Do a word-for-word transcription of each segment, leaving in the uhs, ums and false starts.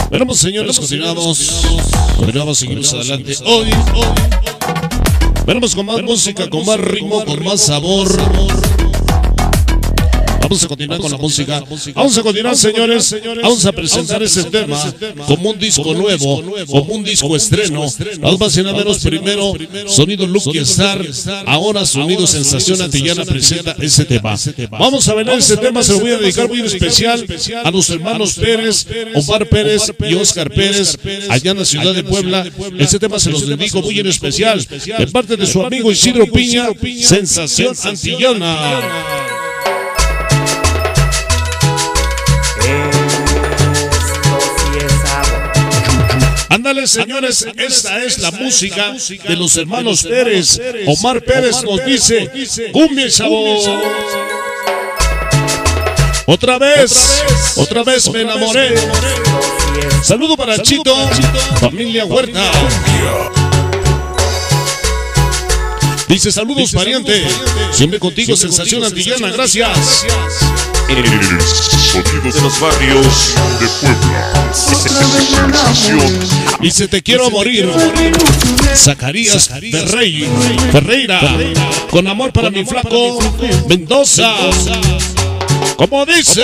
Bueno, señores, continuamos. Continuamos, seguimos adelante. Hoy, hoy. Venimos con más música, con más ritmo, con más sabor. Vamos a continuar con la música. Vamos a continuar, señores. Vamos a presentar ese tema como un disco nuevo, como un disco estreno. Vamos a menos primero Sonido Lucky Star. Ahora Sonido Sensación Antillana presenta ese tema. Vamos a bailar ese tema. Se lo voy a dedicar muy especial a los hermanos Pérez, Omar Pérez y Oscar Pérez, allá en la ciudad de Puebla. Ese tema se los dedico muy en especial de parte de su amigo Isidro Piña, Sensación Antillana. Ándale, señores, esta es la música de los hermanos Pérez. Omar Pérez nos dice, cumbia y sabor. Otra vez, otra vez me enamoré. Saludo para Chito, familia Huerta. Dice, saludos, pariente. Siempre contigo, Sensación Antillana, gracias. El sonido de los barrios de Puebla. Sensación. Dice, te quiero morir. Zacarías Ferrey, Ferreira. Con amor para mi flaco Mendoza. Como dice,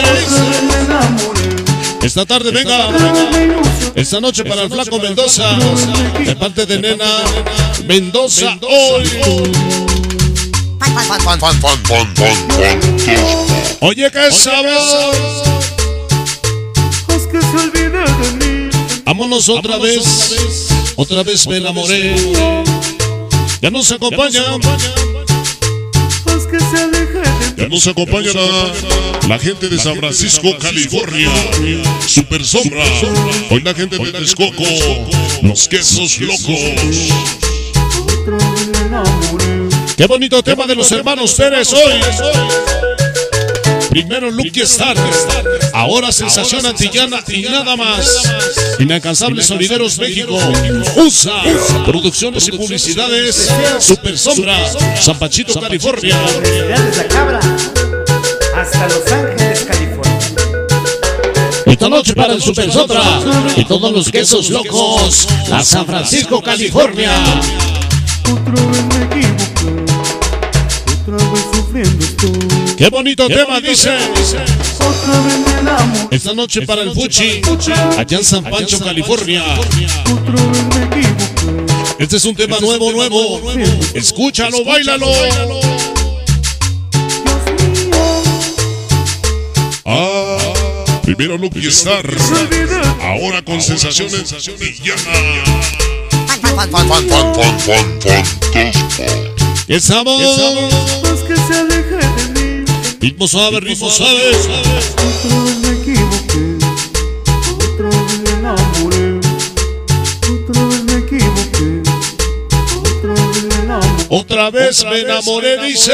esta tarde venga. Esta noche para el flaco Mendoza. De parte de nena Mendoza hoy. Oye, qué sabor. Haz que se olvide de mí. Vámonos otra vez. Otra vez me enamoré. Ya nos acompaña. Haz que se aleje de mí. Ya nos acompaña la, la gente de San Francisco, California. Super Sombra. Hoy la gente de Texcoco. Los quesos locos. Otra vez me enamoré. Qué bonito tema de los hermanos Pérez hoy. Primero Lucky Star, ahora Sensación Antillana y nada más. Inalcanzables Sonideros México, U S A, Producciones y Publicidades, Super Sombra, San Panchito, California. Desde la Cabra hasta Los Ángeles, California. Esta noche para el Super Sombra y todos los quesos locos, a San Francisco, California. Otra vez me equivoqué. Otra vez sufriendo estoy. Qué bonito tema, dice. Otra vez me enamoré. Esta noche para el Fuchi, allá en San Pancho, California. Otra vez me equivoqué. Este es un tema nuevo, nuevo. Escúchalo, báilalo. Ah, primero Lucky Star. Ahora con Sensaciones Antillana. ¡Qué sabor! Haz que se aleje de mí. Ritmo suave, ritmo suave. Otra vez me equivoqué. Otra vez me enamoré. Otra vez me equivoqué. Otra vez me enamoré. Otra vez me enamoré, dice.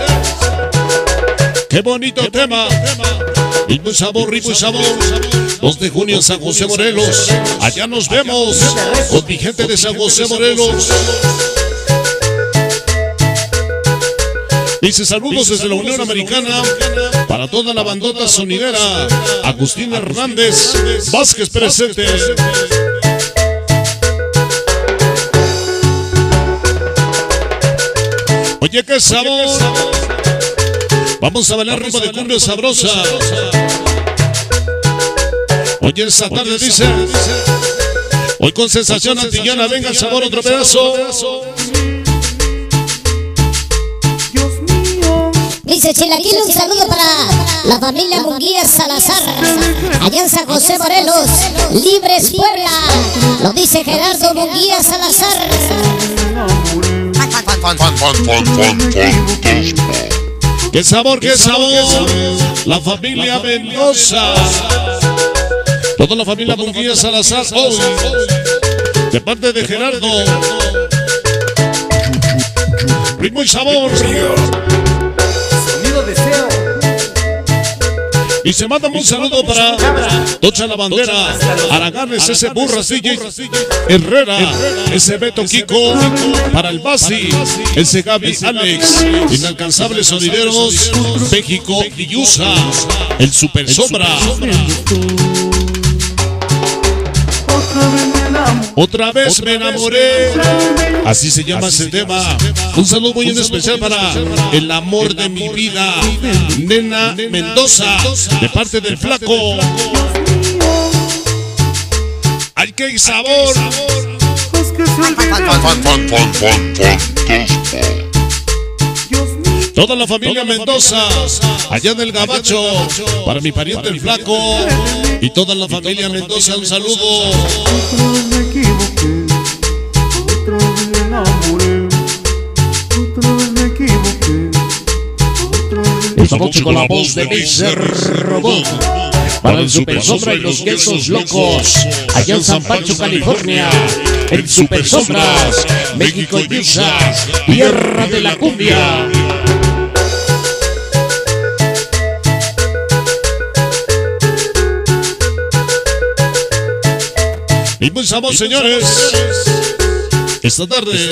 ¡Qué bonito tema! Ritmo y sabor, ritmo y sabor. dos de junio en San José, Morelos. Allá nos vemos con mi gente de San José, Morelos. Dice, saludos desde la Unión Americana para toda la bandota sonidera. Agustín Hernández Vázquez presente. Oye, qué sabor. Vamos a bailar ritmo de cumbia sabrosa. Oye, esta tarde dice, hoy con Sensación Antillana, venga el sabor, otro pedazo. Dice Chilaquil, un saludo para la familia Munguía Salazar, allá en San José, Morelos, Libres, Puebla. Lo dice Gerardo Munguía Salazar. ¡Qué sabor, qué sabor! La familia Mendoza. Toda la familia Munguía Salazar hoy. De parte de Gerardo. Ritmo y sabor. Y se manda un saludo para Tocha la Bandera, Araganes, ese Burras, D J Herrera, ese Beto Kiko, para el Basi, ese Gaby Alex, Inalcanzables Sonideros, México y U S A, el Super Sombra. Otra vez me enamoré. Así se llama ese tema. Un saludo muy especial para el amor de mi vida, Nena Mendoza, de parte del Flaco. ¡Ay, qué sabor! Toda la familia Mendoza, allá en el Gabacho, para mi pariente el Flaco y toda la familia Mendoza, un saludo. Otra vez me equivoqué, otra vez me enamoré, otra vez me equivoqué, otra vez me... Esta noche con la voz de mister Robot, para el Super Sombra y los Quesos Locos, allá en San Pancho, California, en Super Sombras, México y Texas, tierra de la cumbia. Y muy sabor, señores. Esta tarde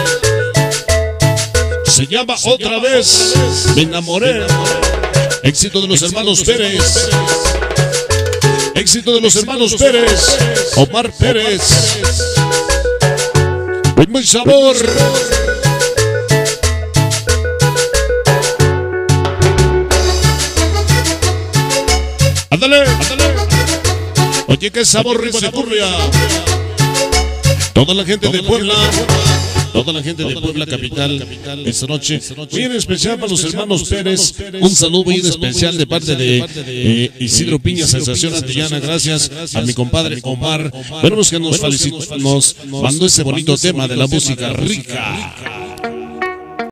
se llama Otra vez me enamoré. Éxito de los hermanos Pérez. Éxito de los hermanos Pérez. Omar Pérez. Y muy sabor. Ándale, ándale. Oye, qué sabor rico de curria. Toda la gente de Puebla, toda la gente de Puebla capital, esta noche, muy en especial para los hermanos Pérez. Un saludo muy especial de parte de eh, Isidro Piña, Sensación Antillana. Gracias a mi compadre Omar. Bueno, que nos, nos mandó ese bonito tema de la música rica.